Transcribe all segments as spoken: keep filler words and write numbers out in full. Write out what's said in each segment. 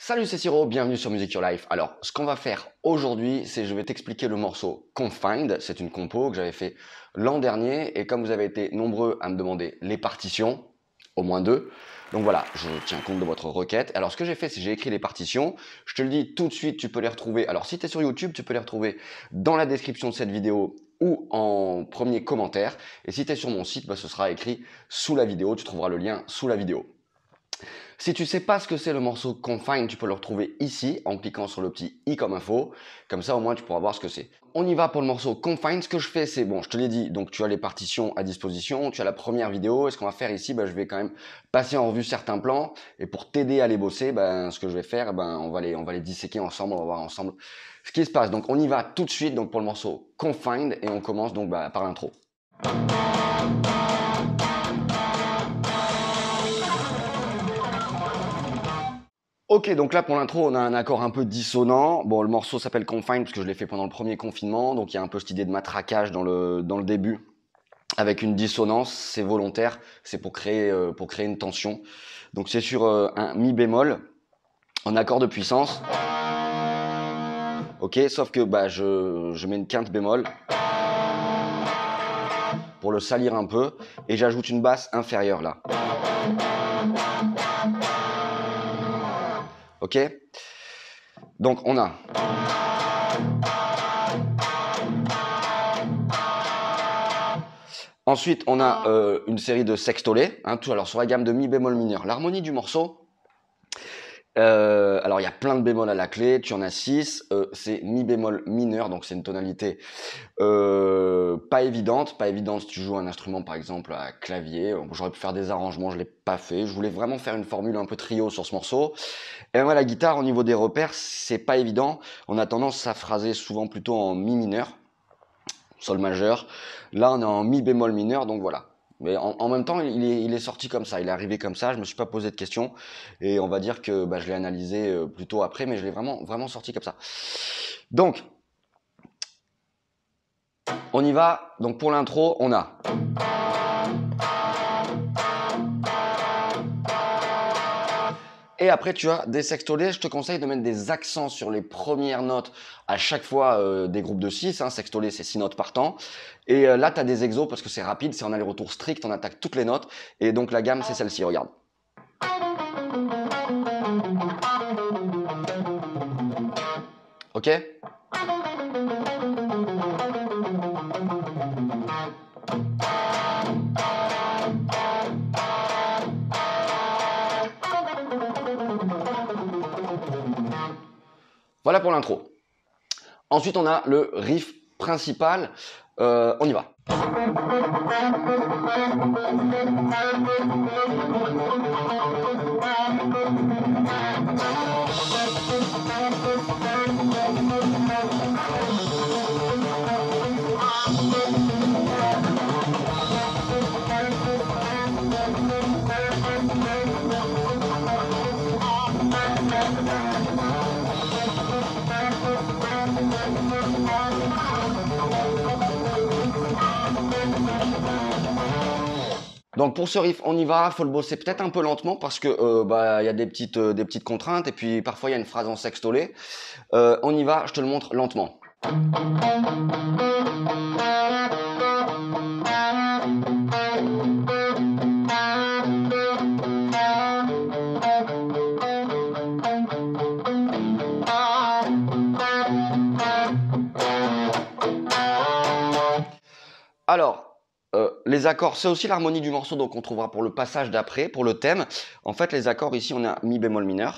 Salut, c'est Siro, bienvenue sur Music Your Life. Alors, ce qu'on va faire aujourd'hui, c'est je vais t'expliquer le morceau Confined. C'est une compo que j'avais fait l'an dernier et comme vous avez été nombreux à me demander les partitions, au moins deux, donc voilà, je tiens compte de votre requête. Alors, ce que j'ai fait, c'est que j'ai écrit les partitions. Je te le dis tout de suite, tu peux les retrouver. Alors, si tu es sur YouTube, tu peux les retrouver dans la description de cette vidéo ou en premier commentaire. Et si tu es sur mon site, bah, ce sera écrit sous la vidéo. Tu trouveras le lien sous la vidéo. Si tu ne sais pas ce que c'est le morceau Confined, tu peux le retrouver ici en cliquant sur le petit i comme info. Comme ça, au moins, tu pourras voir ce que c'est. On y va pour le morceau Confined. Ce que je fais, c'est, bon, je te l'ai dit, donc tu as les partitions à disposition, tu as la première vidéo. Et ce qu'on va faire ici, bah, je vais quand même passer en revue certains plans. Et pour t'aider à les bosser, ben, ce que je vais faire, ben, on va les, on va les disséquer ensemble, on va voir ensemble ce qui se passe. Donc, on y va tout de suite donc, pour le morceau Confined et on commence donc bah, par l'intro. Ok, donc là pour l'intro, on a un accord un peu dissonant. Bon, le morceau s'appelle Confined parce que je l'ai fait pendant le premier confinement, donc il y a un peu cette idée de matraquage dans le, dans le début avec une dissonance, c'est volontaire, c'est pour créer, euh, pour créer une tension. Donc c'est sur euh, un mi bémol en accord de puissance. Ok, sauf que bah, je, je mets une quinte bémol pour le salir un peu et j'ajoute une basse inférieure là. Ok, donc on a ensuite on a euh, une série de sextolés, hein, tout alors sur la gamme de mi bémol mineur. L'harmonie du morceau, euh, alors il y a plein de bémols à la clé, tu en as six, euh, c'est mi bémol mineur, donc c'est une tonalité euh, pas évidente, pas évidente si tu joues un instrument par exemple à clavier. J'aurais pu faire des arrangements, je l'ai pas fait, je voulais vraiment faire une formule un peu trio sur ce morceau. Et moi la guitare au niveau des repères c'est pas évident, on a tendance à phraser souvent plutôt en mi mineur, sol majeur, là on est en mi bémol mineur, donc voilà. Mais en, en même temps, il est, il est sorti comme ça, il est arrivé comme ça, je me suis pas posé de questions, et on va dire que bah, je l'ai analysé euh, plutôt après, mais je l'ai vraiment, vraiment sorti comme ça. Donc, on y va, donc pour l'intro, on a... Et après, tu as des sextolés. Je te conseille de mettre des accents sur les premières notes à chaque fois euh, des groupes de six. Hein. Sextolé, c'est six notes par temps. Et euh, là, tu as des exos parce que c'est rapide, c'est en aller-retour strict, on attaque toutes les notes. Et donc, la gamme, c'est celle-ci, regarde. Ok ? Voilà pour l'intro. Ensuite, on a le riff principal. Euh, on y va. Donc pour ce riff, on y va, faut le bosser peut-être un peu lentement parce que euh, bah il y a des petites euh, des petites contraintes et puis parfois il y a une phrase en sextolé. Euh, on y va, je te le montre lentement. Alors, euh, les accords, c'est aussi l'harmonie du morceau, donc on trouvera pour le passage d'après, pour le thème. En fait, les accords ici, on a mi bémol mineur,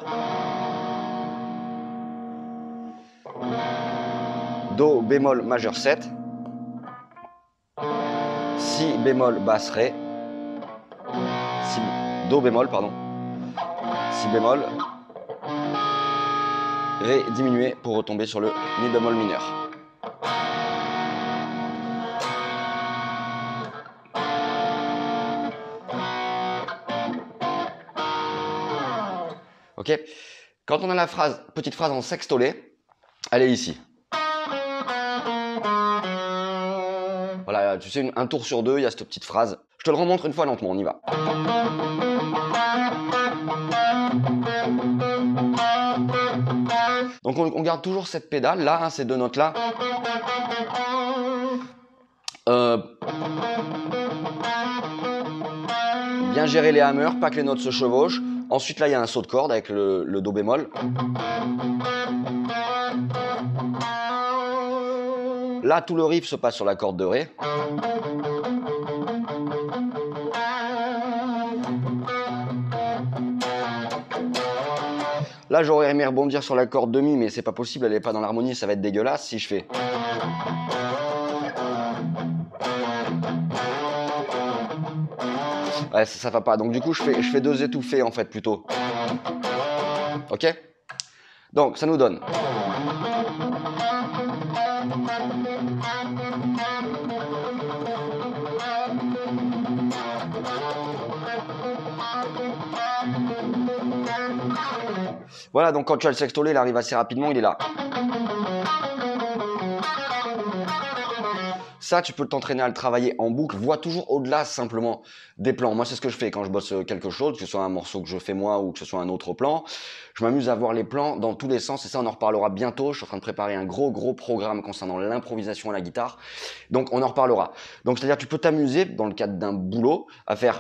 do bémol majeur sept, si bémol basse ré, si, do bémol, pardon, si bémol, ré diminué pour retomber sur le mi bémol mineur. Ok. Quand on a la phrase, petite phrase en sextolé, elle est ici. Voilà, tu sais, un tour sur deux, il y a cette petite phrase. Je te le remontre une fois lentement, on y va. Donc on, on garde toujours cette pédale là, hein, ces deux notes là. Euh, bien gérer les hammers, pas que les notes se chevauchent. Ensuite là il y a un saut de corde avec le, le do bémol. Là tout le riff se passe sur la corde de ré. Là j'aurais aimé rebondir sur la corde de mi, mais c'est pas possible, elle est pas dans l'harmonie, ça va être dégueulasse si je fais. Ouais, ça, ça va pas, donc du coup je fais, je fais deux étouffés en fait plutôt. Ok? Donc ça nous donne. Voilà, donc quand tu as le sextolet, il arrive assez rapidement, il est là. Ça, tu peux t'entraîner à le travailler en boucle. Vois toujours au-delà simplement des plans. Moi, c'est ce que je fais quand je bosse quelque chose, que ce soit un morceau que je fais moi ou que ce soit un autre plan. Je m'amuse à voir les plans dans tous les sens et ça, on en reparlera bientôt. Je suis en train de préparer un gros, gros programme concernant l'improvisation à la guitare. Donc, on en reparlera. Donc, c'est-à-dire, tu peux t'amuser dans le cadre d'un boulot à faire...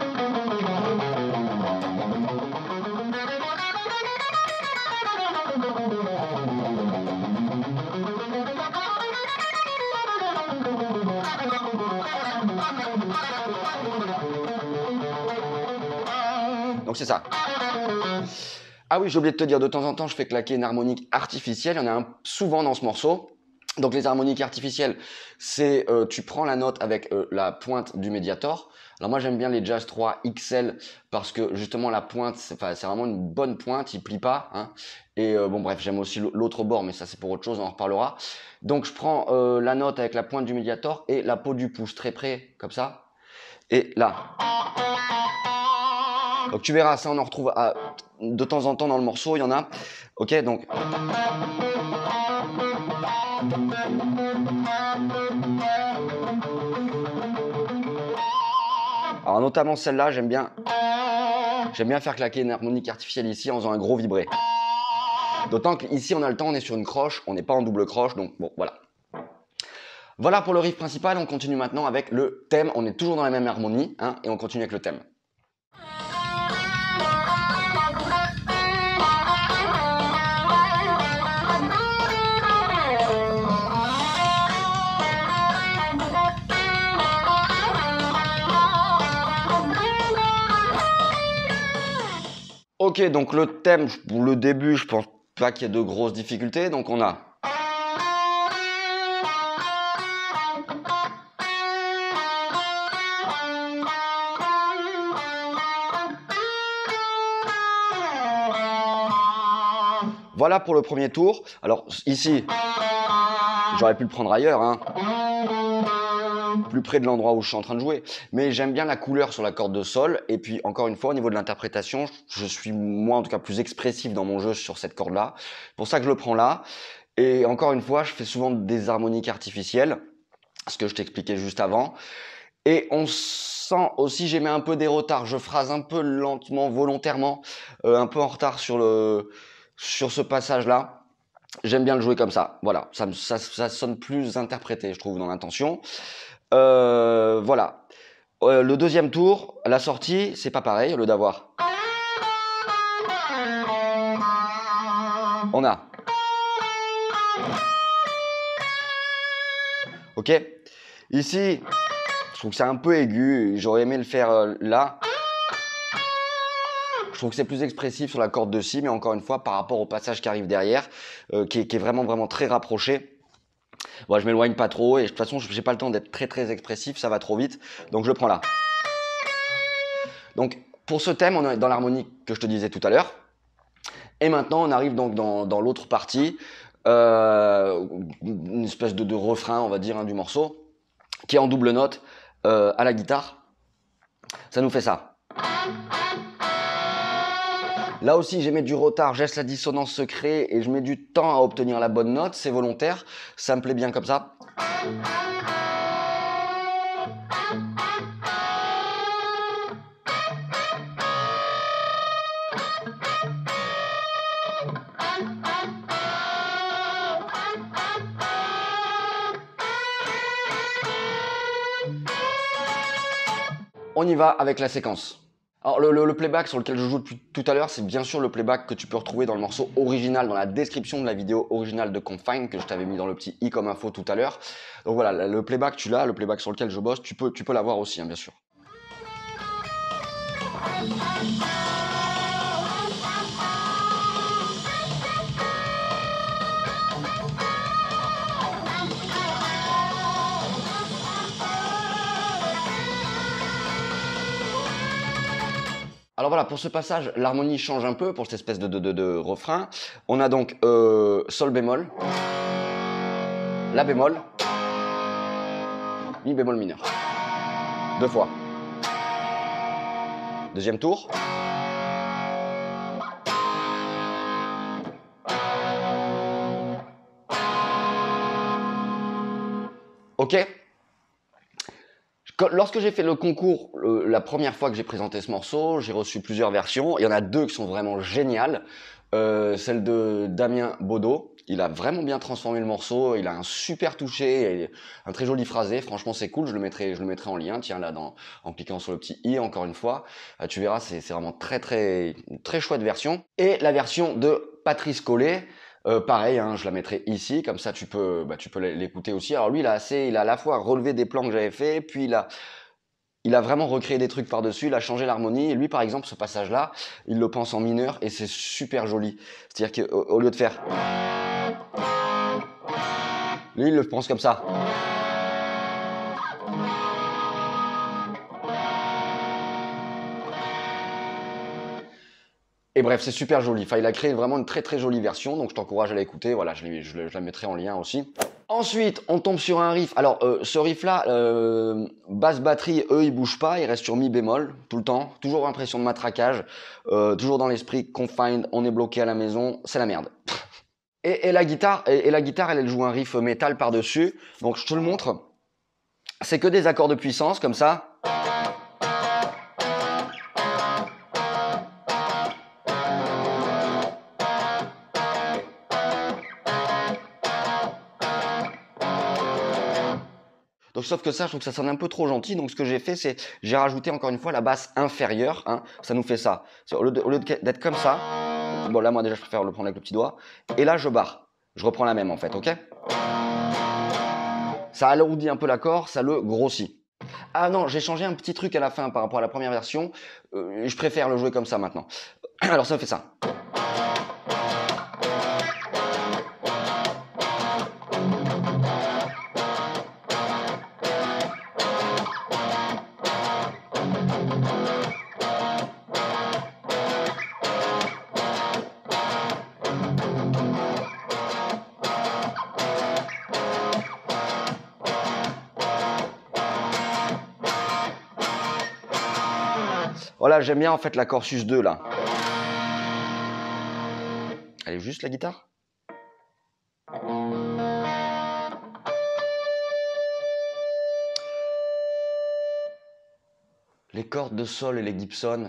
Donc c'est ça. Ah oui, j'ai oublié de te dire, de temps en temps, je fais claquer une harmonique artificielle. Il y en a un souvent dans ce morceau. Donc les harmoniques artificielles, c'est euh, tu prends la note avec euh, la pointe du médiator. Alors moi j'aime bien les Jazz trois X L parce que justement la pointe, c'est vraiment une bonne pointe, il plie pas. Hein. Et euh, bon bref, j'aime aussi l'autre bord, mais ça c'est pour autre chose, on en reparlera. Donc je prends euh, la note avec la pointe du médiator et la peau du pouce très près, comme ça. Et là. Donc tu verras, ça on en retrouve à, de temps en temps dans le morceau, il y en a. Ok, donc. Alors notamment celle-là, j'aime bien, j'aime bien faire claquer une harmonique artificielle ici en faisant un gros vibré. D'autant qu'ici on a le temps, on est sur une croche, on n'est pas en double croche, donc bon, voilà. Voilà pour le riff principal, on continue maintenant avec le thème, on est toujours dans la même harmonie, hein, et on continue avec le thème. Ok, donc le thème, pour le début, je pense pas qu'il y ait de grosses difficultés, donc on a... Voilà pour le premier tour. Alors ici, j'aurais pu le prendre ailleurs, hein, plus près de l'endroit où je suis en train de jouer. Mais j'aime bien la couleur sur la corde de sol. Et puis encore une fois, au niveau de l'interprétation, je suis moi en tout cas plus expressif dans mon jeu sur cette corde-là. C'est pour ça que je le prends là. Et encore une fois, je fais souvent des harmoniques artificielles, ce que je t'expliquais juste avant. Et on sent aussi, j'ai mis un peu des retards. Je phrase un peu lentement, volontairement, euh, un peu en retard sur le... sur ce passage-là. J'aime bien le jouer comme ça. Voilà, ça, ça, ça sonne plus interprété, je trouve, dans l'intention. Euh, voilà. Euh, le deuxième tour, la sortie, c'est pas pareil, au lieu d'avoir... On a... Ok. Ici, je trouve que c'est un peu aigu. J'aurais aimé le faire euh, là. Je trouve que c'est plus expressif sur la corde de si, mais encore une fois, par rapport au passage qui arrive derrière, euh, qui, est, qui est vraiment, vraiment très rapproché. Bon, je m'éloigne pas trop, et de toute façon, je n'ai pas le temps d'être très, très expressif, ça va trop vite. Donc, je le prends là. Donc, pour ce thème, on est dans l'harmonie que je te disais tout à l'heure. Et maintenant, on arrive donc dans, dans l'autre partie, euh, une espèce de, de refrain, on va dire, hein, du morceau, qui est en double note euh, à la guitare. Ça nous fait ça. Là aussi, j'ai mis du retard, je laisse la dissonance se créer et je mets du temps à obtenir la bonne note, c'est volontaire, ça me plaît bien comme ça. On y va avec la séquence. Alors le, le, le playback sur lequel je joue depuis tout à l'heure, c'est bien sûr le playback que tu peux retrouver dans le morceau original, dans la description de la vidéo originale de Confined, que je t'avais mis dans le petit i comme info tout à l'heure. Donc voilà, le playback tu l'as, le playback sur lequel je bosse, tu peux, tu peux l'avoir aussi, hein, bien sûr. Alors voilà, pour ce passage, l'harmonie change un peu pour cette espèce de, de, de, de refrain. On a donc euh, Sol bémol, La bémol, Mi bémol mineur. Deux fois. Deuxième tour. Ok. Lorsque j'ai fait le concours, le, la première fois que j'ai présenté ce morceau, j'ai reçu plusieurs versions. Il y en a deux qui sont vraiment géniales. Euh, celle de Damien Baudot. Il a vraiment bien transformé le morceau. Il a un super touché et un très joli phrasé. Franchement, c'est cool. Je le mettrai, je le mettrai en lien. Tiens, là, dans, en cliquant sur le petit i, encore une fois. Euh, tu verras, c'est vraiment très, très, très chouette version. Et la version de Patrice Collet. Euh, pareil, hein, je la mettrai ici, comme ça tu peux, bah, tu peux l'écouter aussi. Alors lui, il a assez, il a à la fois relevé des plans que j'avais fait, puis il a, il a vraiment recréé des trucs par-dessus, il a changé l'harmonie. Et lui, par exemple, ce passage-là, il le pense en mineur et c'est super joli. C'est-à-dire qu'au au lieu de faire, lui, il le pense comme ça. Et bref, c'est super joli. Enfin, il a créé vraiment une très très jolie version, donc je t'encourage à l'écouter. Voilà, je, je, je la mettrai en lien aussi. Ensuite, on tombe sur un riff. Alors, euh, ce riff-là, euh, basse batterie, eux, ils bougent pas, ils restent sur mi bémol tout le temps. Toujours impression de matraquage, euh, toujours dans l'esprit confined, on est bloqué à la maison, c'est la merde. Et, et la guitare, et, et la guitare, elle, elle joue un riff métal par-dessus. Donc, je te le montre. C'est que des accords de puissance comme ça. Donc, sauf que ça, je trouve que ça sonne un peu trop gentil. Donc, ce que j'ai fait, c'est j'ai rajouté encore une fois la basse inférieure. Hein, ça nous fait ça. Au lieu d'être comme ça, bon, là, moi, déjà, je préfère le prendre avec le petit doigt. Et là, je barre. Je reprends la même, en fait, ok? Ça alourdit un peu l'accord, ça le grossit. Ah non, j'ai changé un petit truc à la fin par rapport à la première version. Euh, je préfère le jouer comme ça maintenant. Alors, ça fait ça. Voilà, j'aime bien en fait l'accord sus deux là. Elle est juste la guitare. Les cordes de sol et les Gibson.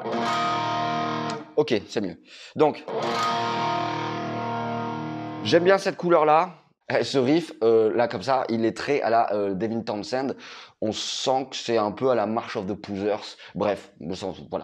Ok, c'est mieux. Donc, j'aime bien cette couleur là. Ce riff, euh, là comme ça, il est très à la euh, Devin Townsend. On sent que c'est un peu à la March of the Poozers. Bref, le sens, voilà.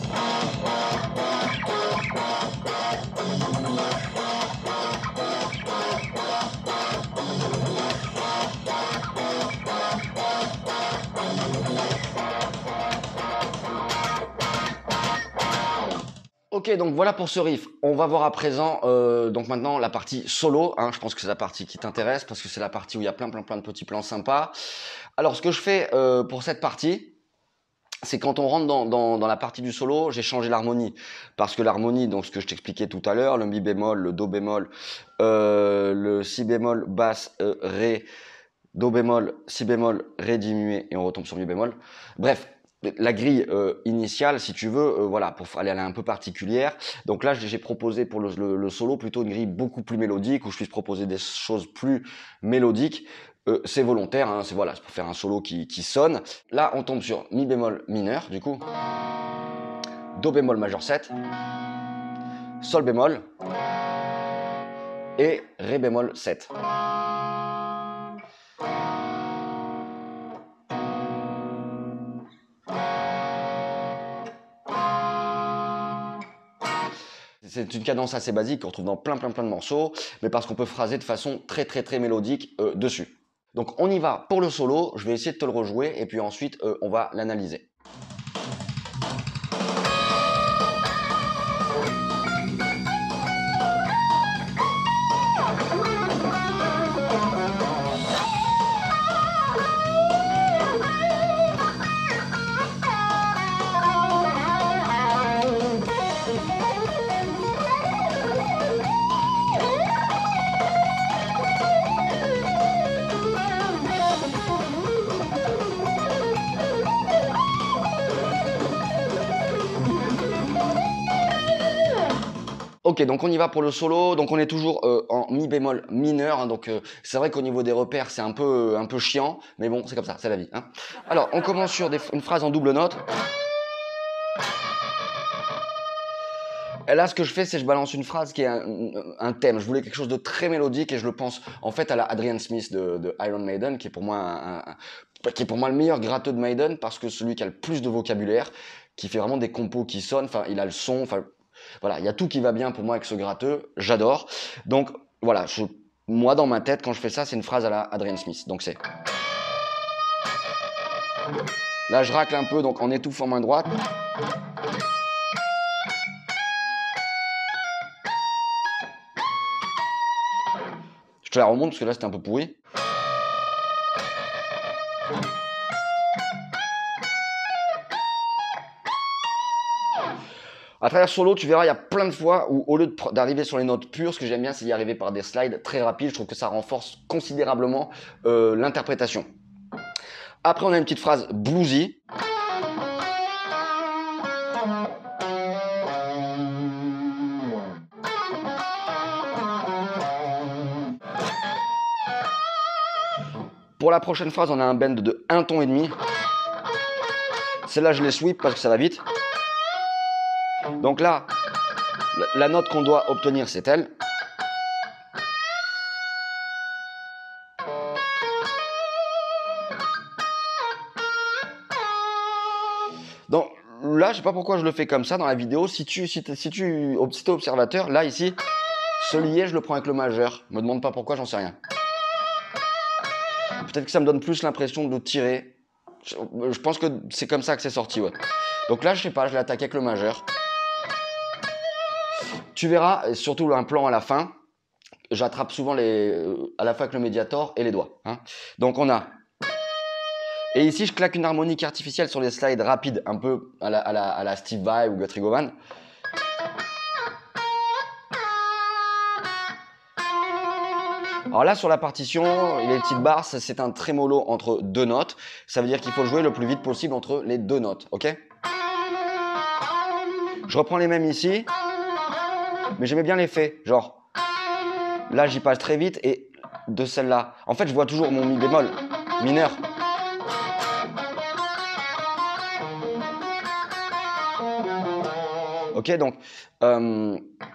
Ok, donc voilà pour ce riff. On va voir à présent, euh, donc maintenant la partie solo. Hein, je pense que c'est la partie qui t'intéresse parce que c'est la partie où il y a plein, plein, plein de petits plans sympas. Alors, ce que je fais euh, pour cette partie, c'est quand on rentre dans, dans, dans la partie du solo, j'ai changé l'harmonie. Parce que l'harmonie, donc ce que je t'expliquais tout à l'heure, le mi bémol, le do bémol, euh, le si bémol, basse, euh, ré, do bémol, si bémol, ré diminué, et on retombe sur mi bémol. Bref. La grille euh, initiale, si tu veux, euh, voilà, pour aller, elle est un peu particulière. Donc là, j'ai proposé pour le, le, le solo plutôt une grille beaucoup plus mélodique, où je puisse proposer des choses plus mélodiques. Euh, c'est volontaire, hein, c'est voilà, c'est pour faire un solo qui, qui sonne. Là, on tombe sur mi bémol mineur, du coup, do bémol majeur sept, sol bémol et ré bémol sept. c'est une cadence assez basique qu'on retrouve dans plein plein plein de morceaux, mais parce qu'on peut phraser de façon très très très mélodique euh, dessus. Donc on y va pour le solo, je vais essayer de te le rejouer et puis ensuite euh, on va l'analyser. Ok, donc on y va pour le solo. Donc on est toujours euh, en mi bémol mineur. Hein, donc euh, c'est vrai qu'au niveau des repères, c'est un peu, un peu chiant, mais bon, c'est comme ça, c'est la vie. Hein. Alors, on commence sur des, une phrase en double note. Et là, ce que je fais, c'est que je balance une phrase qui est un, un thème. Je voulais quelque chose de très mélodique et je le pense en fait à la Adrian Smith de, de Iron Maiden, qui est pour moi un, un, qui est pour moi le meilleur gratteux de Maiden parce que celui qui a le plus de vocabulaire, qui fait vraiment des compos qui sonnent. Enfin, il a le son. Enfin, voilà, il y a tout qui va bien pour moi avec ce gratteux. J'adore. Donc voilà, je, moi dans ma tête, quand je fais ça, c'est une phrase à la Adrian Smith. Donc c'est là, je racle un peu, donc en étouffant main droite. Je te la remonte parce que là c'était un peu pourri. À travers solo, tu verras, il y a plein de fois où au lieu d'arriver sur les notes pures, ce que j'aime bien, c'est d'y arriver par des slides très rapides. Je trouve que ça renforce considérablement euh, l'interprétation. Après, on a une petite phrase bluesy. Pour la prochaine phrase, on a un bend de un ton et demi. Celle-là, je les sweep parce que ça va vite. Donc là, la note qu'on doit obtenir, c'est elle. Donc là, je sais pas pourquoi je le fais comme ça dans la vidéo. Si tu, si tu, si tu, si t'es observateur, là ici, ce lié, je le prends avec le majeur. Me demande pas pourquoi, j'en sais rien. Peut-être que ça me donne plus l'impression de tirer. Je, je pense que c'est comme ça que c'est sorti, ouais. Donc là, je sais pas, je l'attaque avec le majeur. Tu verras, et surtout un plan à la fin, j'attrape souvent les, euh, à la fois avec le médiator et les doigts. Hein. Donc on a... Et ici, je claque une harmonique artificielle sur les slides rapides, un peu à la, à la, à la Steve Vai ou Guthrie Govan. Alors là, sur la partition, les petites barres, c'est un trémolo entre deux notes. Ça veut dire qu'il faut jouer le plus vite possible entre les deux notes, ok? Je reprends les mêmes ici, mais j'aimais bien l'effet, genre, là, j'y passe très vite et de celle-là. En fait, je vois toujours mon mi bémol mineur. Ok, donc... Euh,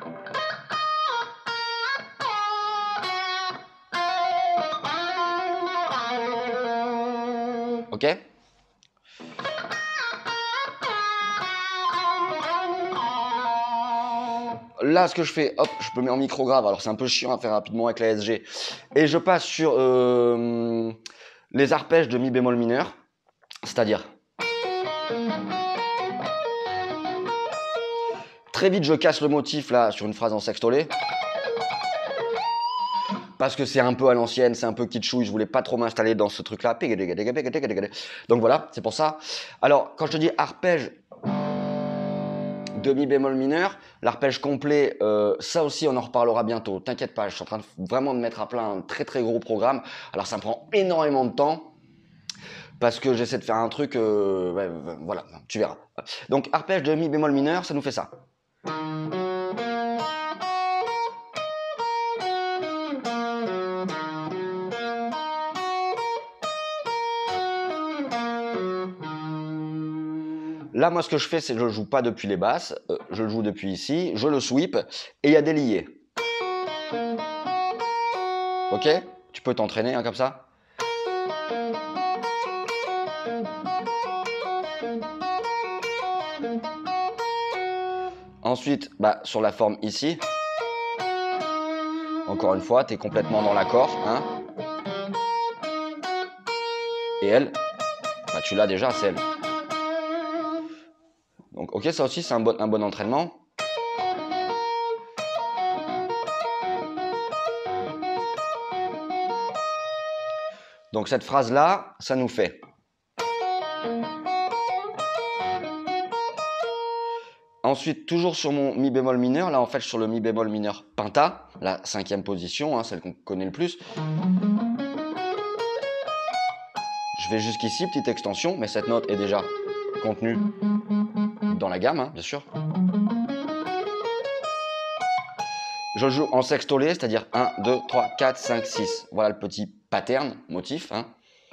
ok. Là, ce que je fais, hop, je me mets en micro grave. Alors, c'est un peu chiant à faire rapidement avec la S G. Et je passe sur euh, les arpèges de mi bémol mineur. C'est-à-dire... Très vite, je casse le motif là sur une phrase en sextolé. Parce que c'est un peu à l'ancienne, c'est un peu kitschouille, je voulais pas trop m'installer dans ce truc-là. Donc voilà, c'est pour ça. Alors, quand je te dis arpège de mi bémol mineur, l'arpège complet, euh, ça aussi on en reparlera bientôt. T'inquiète pas, je suis en train de vraiment de mettre à plat un très très gros programme. Alors ça me prend énormément de temps. Parce que j'essaie de faire un truc, euh, ouais, voilà, tu verras. Donc arpège de mi bémol mineur, ça nous fait ça. Là, moi, ce que je fais, c'est que je ne joue pas depuis les basses, euh, je le joue depuis ici, je le sweep, et il y a des liés. Ok? Tu peux t'entraîner hein, comme ça. Ensuite, bah, sur la forme ici, encore une fois, tu es complètement dans l'accord. Hein. Et elle, bah, tu l'as déjà, c'est elle. Donc, ok, ça aussi, c'est un bon, un bon entraînement. Donc, cette phrase-là, ça nous fait. Ensuite, toujours sur mon mi bémol mineur, là en fait sur le mi bémol mineur penta, la cinquième position, hein, celle qu'on connaît le plus. Je vais jusqu'ici, petite extension, mais cette note est déjà contenue dans la gamme, hein, bien sûr. Je joue en sextolé, c'est-à-dire un, deux, trois, quatre, cinq, six. Voilà le petit pattern, motif. Hein.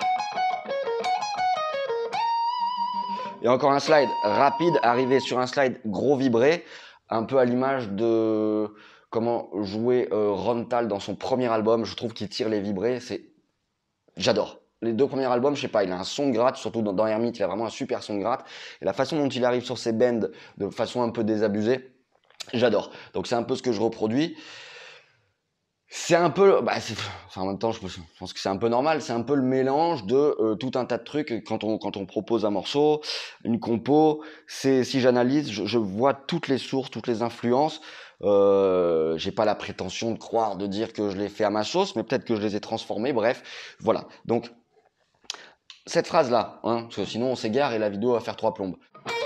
Et encore un slide rapide, arrivé sur un slide gros vibré, un peu à l'image de comment jouer euh, Ron Tal dans son premier album. Je trouve qu'il tire les vibrés, c'est... J'adore. Les deux premiers albums, je sais pas, il a un son de gratte, surtout dans, dans Hermite, il a vraiment un super son de gratte. Et la façon dont il arrive sur ses bends de façon un peu désabusée, j'adore. Donc c'est un peu ce que je reproduis. C'est un peu, bah enfin, en même temps, je pense que c'est un peu normal. C'est un peu le mélange de euh, tout un tas de trucs quand on quand on propose un morceau, une compo. C'est si j'analyse, je, je vois toutes les sources, toutes les influences. Euh, j'ai pas la prétention de croire, de dire que je les fais à ma sauce, mais peut-être que je les ai transformés. Bref, voilà. Donc cette phrase là, hein, parce que sinon on s'égare et la vidéo va faire trois plombes.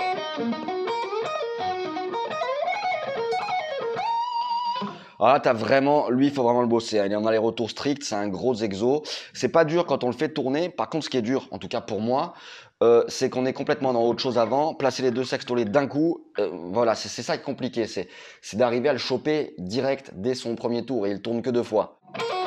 Alors là, t'as vraiment, lui, il faut vraiment le bosser. Hein. Il est en aller-retour strict, c'est un gros exo. C'est pas dur quand on le fait tourner. Par contre, ce qui est dur, en tout cas pour moi, euh, c'est qu'on est complètement dans autre chose avant. Placer les deux sextolés d'un coup, euh, voilà, c'est ça qui est compliqué. C'est d'arriver à le choper direct dès son premier tour et il tourne que deux fois.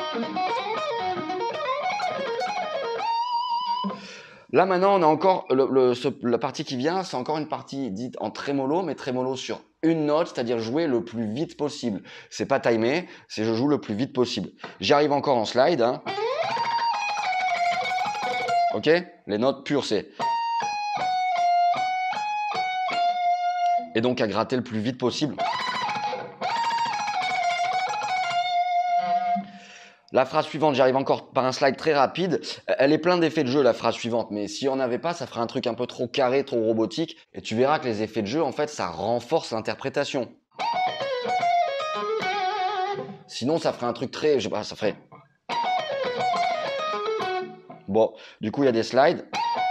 Là maintenant, on a encore le, le, ce, la partie qui vient, c'est encore une partie dite en trémolo, mais trémolo sur une note, c'est-à-dire jouer le plus vite possible. C'est pas timé, c'est je joue le plus vite possible. J'y arrive encore en slide. Hein. Ok, les notes pures, c'est. Et donc à gratter le plus vite possible. La phrase suivante, j'arrive encore par un slide très rapide. Elle est pleine d'effets de jeu, la phrase suivante. Mais si on n'avait pas, ça ferait un truc un peu trop carré, trop robotique. Et tu verras que les effets de jeu, en fait, ça renforce l'interprétation. Sinon, ça ferait un truc très... Je sais pas, ça ferait... Bon, du coup, il y a des slides.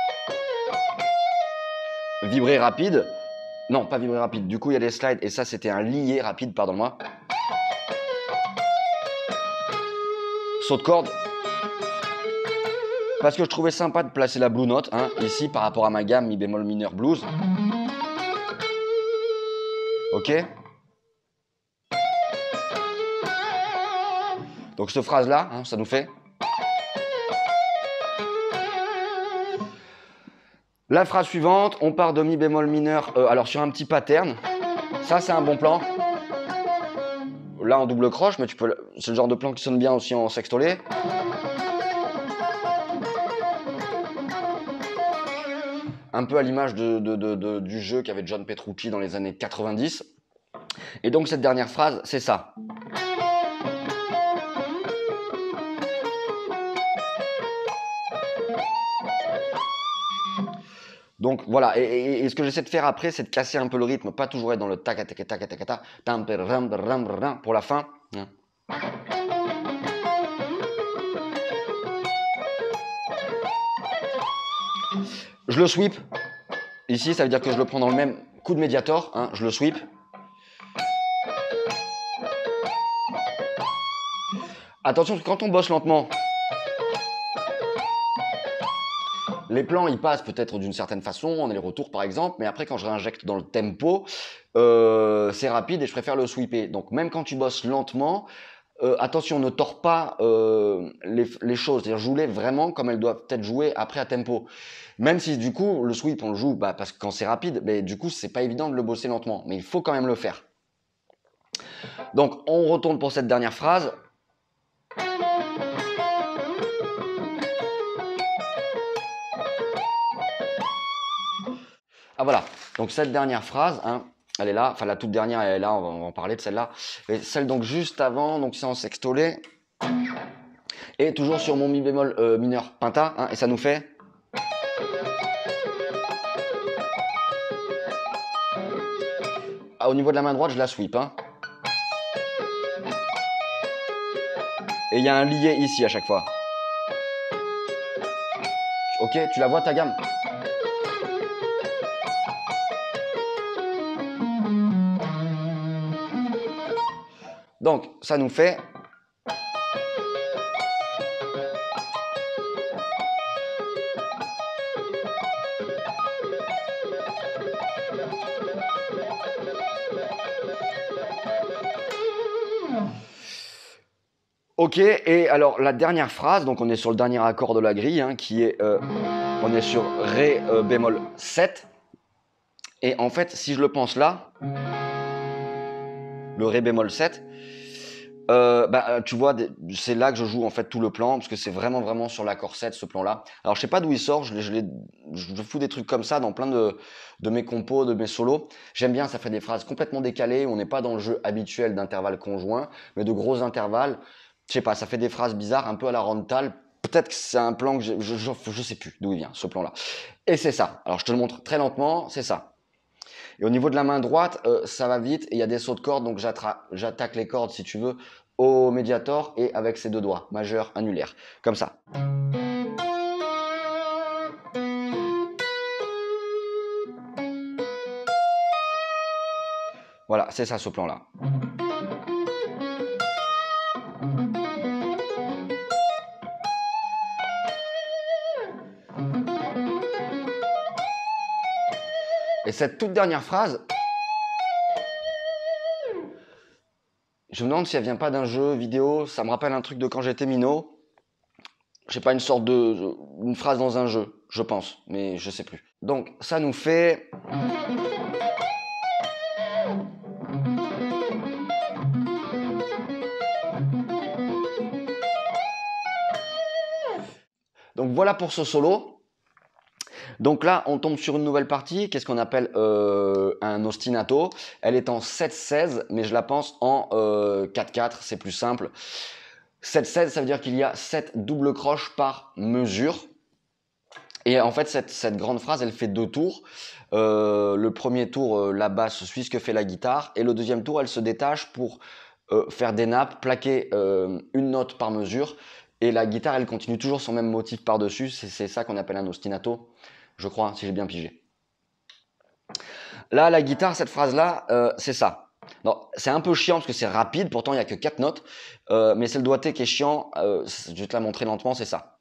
Vibrer rapide. Non, pas vibrer rapide. Du coup, il y a des slides. Et ça, c'était un lié rapide, pardon-moi. Saut de corde. Parce que je trouvais sympa de placer la blue note, hein, ici, par rapport à ma gamme mi bémol mineur blues. Ok. Donc cette phrase-là, hein, ça nous fait... La phrase suivante, on part de mi bémol mineur, euh, alors sur un petit pattern. Ça, c'est un bon plan. Là, en double croche, mais tu peux... c'est le genre de plan qui sonne bien aussi en sextolé. Un peu à l'image de, de, de, de, du jeu qu'avait John Petrucci dans les années quatre-vingt-dix. Et donc, cette dernière phrase, c'est ça. Donc voilà, et, et, et ce que j'essaie de faire après, c'est de casser un peu le rythme, pas toujours être dans le tac tac tac tac tac tac pour la fin. Je le sweep. Ici, ça veut dire que je le prends dans le même coup de médiator. Hein, je le sweep. Attention, quand on bosse lentement, les plans, ils passent peut-être d'une certaine façon, en aller-retour par exemple, mais après quand je réinjecte dans le tempo, euh, c'est rapide et je préfère le sweeper. Donc même quand tu bosses lentement, euh, attention, ne tords pas euh, les, les choses, c'est-à-dire joue-les vraiment comme elles doivent être jouées après à tempo. Même si du coup, le sweep, on le joue bah, parce que quand c'est rapide, mais du coup, c'est pas évident de le bosser lentement, mais il faut quand même le faire. Donc on retourne pour cette dernière phrase. Ah voilà, donc cette dernière phrase, hein, Elle est là, enfin la toute dernière elle est là, on va, on va en parler de celle-là. Et celle donc juste avant, donc c'est en sextolé. Et toujours sur mon mi bémol euh, mineur penta, hein, et ça nous fait... Ah, au niveau de la main droite, je la sweep. Hein. Et il y a un lié ici à chaque fois. Ok, tu la vois ta gamme? Donc, ça nous fait... Ok, et alors la dernière phrase, donc on est sur le dernier accord de la grille, hein, qui est... Euh, on est sur Ré euh, bémol sept. Et en fait, si je le pense là, le Ré bémol sept, euh, bah, tu vois, c'est là que je joue en fait tout le plan, parce que c'est vraiment vraiment sur l'accord sept, ce plan-là. Alors je sais pas d'où il sort, je, je, je fous des trucs comme ça dans plein de, de mes compos, de mes solos. J'aime bien, ça fait des phrases complètement décalées, on n'est pas dans le jeu habituel d'intervalles conjoints, mais de gros intervalles. Je sais pas, ça fait des phrases bizarres, un peu à la Rontal. Peut-être que c'est un plan que je, je, je, je sais plus d'où il vient, ce plan-là. Et c'est ça. Alors je te le montre très lentement, c'est ça. Et au niveau de la main droite, euh, ça va vite et il y a des sauts de cordes, donc j'attaque les cordes, si tu veux, au médiator et avec ses deux doigts, majeur, annulaire, comme ça. Voilà, c'est ça ce plan-là. Et cette toute dernière phrase, je me demande si elle vient pas d'un jeu vidéo, ça me rappelle un truc de quand j'étais minot. Je sais pas, une sorte de... une phrase dans un jeu, je pense, mais je sais plus. Donc ça nous fait... Donc voilà pour ce solo. Donc là, on tombe sur une nouvelle partie, qu'est-ce qu'on appelle euh, un ostinato. Elle est en sept seize, mais je la pense en euh, quatre quatre, c'est plus simple. sept seize, ça veut dire qu'il y a sept doubles croches par mesure. Et en fait, cette, cette grande phrase, elle fait deux tours. Euh, le premier tour, euh, la basse suit ce que fait la guitare. Et le deuxième tour, elle se détache pour euh, faire des nappes, plaquer euh, une note par mesure. Et la guitare, elle continue toujours son même motif par-dessus. C'est ça qu'on appelle un ostinato, je crois, si j'ai bien pigé. Là, la guitare, cette phrase-là, euh, c'est ça. C'est un peu chiant parce que c'est rapide, pourtant il n'y a que quatre notes. Euh, mais c'est le doigté qui est chiant. Euh, je vais te la montrer lentement, c'est ça.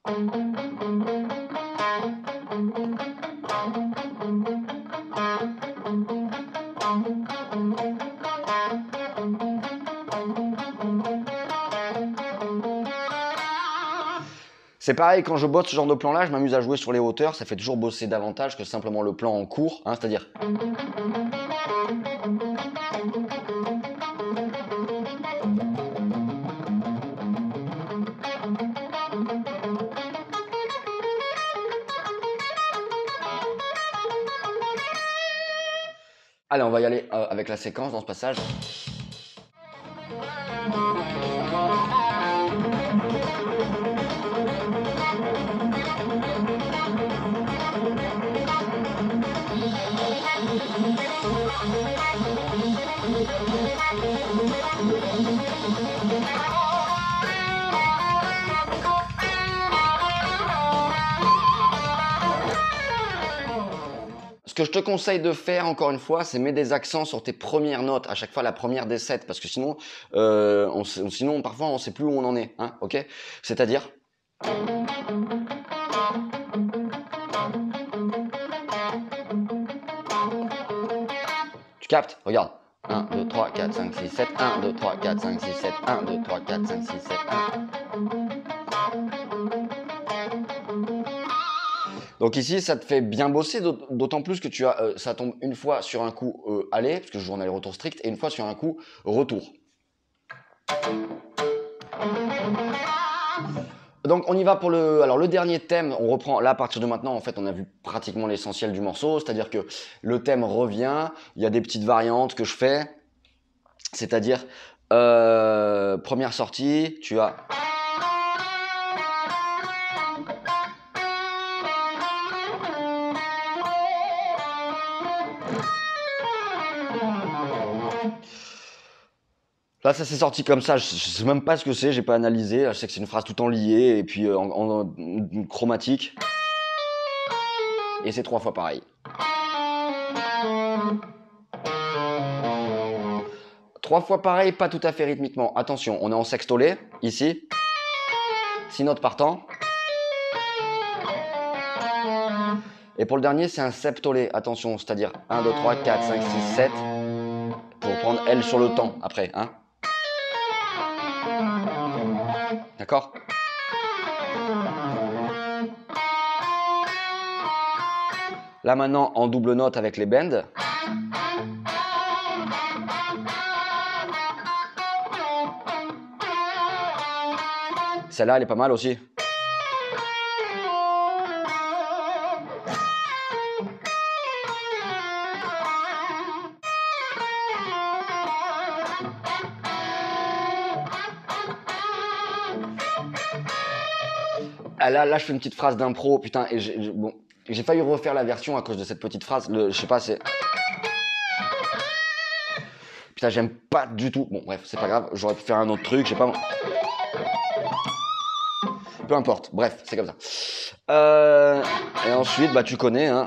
C'est pareil, quand je bosse ce genre de plan-là, je m'amuse à jouer sur les hauteurs, ça fait toujours bosser davantage que simplement le plan en cours, hein, c'est-à-dire... Allez, on va y aller euh, avec la séquence dans ce passage. Ce que je te conseille de faire, encore une fois, c'est mettre des accents sur tes premières notes, à chaque fois la première des sept, parce que sinon, euh, on, sinon parfois on ne sait plus où on en est, hein, ok? C'est-à-dire... Tu captes? Regarde. un, deux, trois, quatre, cinq, six, sept, un, deux, trois, quatre, cinq, six, sept, un, deux, trois, quatre, cinq, six, sept, un. Donc ici, ça te fait bien bosser, d'autant plus que tu as, euh, ça tombe une fois sur un coup euh, aller, parce que je joue en aller-retour strict, et une fois sur un coup retour. Donc on y va pour le, alors le dernier thème, on reprend là à partir de maintenant, en fait on a vu pratiquement l'essentiel du morceau, c'est-à-dire que le thème revient, il y a des petites variantes que je fais, c'est-à-dire euh, première sortie, tu as... Là, ça s'est sorti comme ça, je, je sais même pas ce que c'est, j'ai pas analysé, je sais que c'est une phrase tout en lié et puis euh, en, en, en chromatique. Et c'est trois fois pareil. Trois fois pareil, pas tout à fait rythmiquement. Attention, on est en sextolé, ici. Six notes par temps. Et pour le dernier, c'est un septolé, attention, c'est-à-dire un, deux, trois, quatre, cinq, six, sept. Pour prendre L sur le temps, après, hein. D'accord? Là maintenant, en double note avec les bends. Celle-là, elle est pas mal aussi. Ah, là, là, je fais une petite phrase d'impro, putain, et j'ai bon, j'ai failli refaire la version à cause de cette petite phrase. Le, je sais pas, c'est... Putain, j'aime pas du tout. Bon, bref, c'est pas grave, j'aurais pu faire un autre truc, je sais pas... Peu importe, bref, c'est comme ça. Euh, et ensuite, bah tu connais, hein.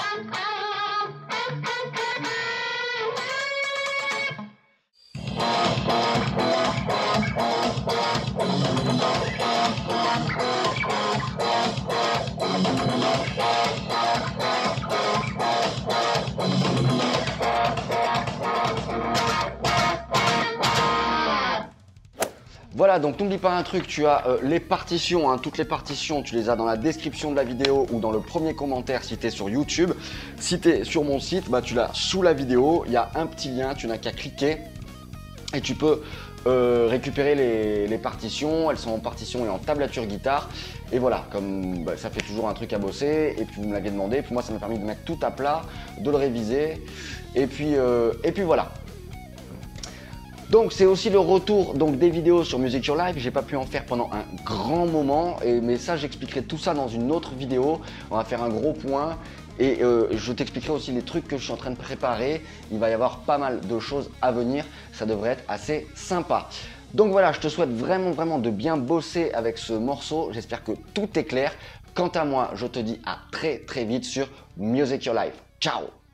Voilà, donc n'oublie pas un truc, tu as euh, les partitions, hein, toutes les partitions, tu les as dans la description de la vidéo ou dans le premier commentaire si tu es sur YouTube. Si tu es sur mon site, bah, tu l'as sous la vidéo, il y a un petit lien, tu n'as qu'à cliquer et tu peux euh, récupérer les, les partitions. Elles sont en partition et en tablature guitare. Et voilà, comme bah, ça fait toujours un truc à bosser et puis vous me l'aviez demandé, puis moi ça m'a permis de mettre tout à plat, de le réviser et puis, euh, et puis voilà. Donc c'est aussi le retour donc, des vidéos sur Music Your Life. J'ai pas pu en faire pendant un grand moment, et, mais ça j'expliquerai tout ça dans une autre vidéo. On va faire un gros point et euh, je t'expliquerai aussi les trucs que je suis en train de préparer. Il va y avoir pas mal de choses à venir, ça devrait être assez sympa. Donc voilà, je te souhaite vraiment vraiment de bien bosser avec ce morceau. J'espère que tout est clair. Quant à moi, je te dis à très très vite sur Music Your Life. Ciao!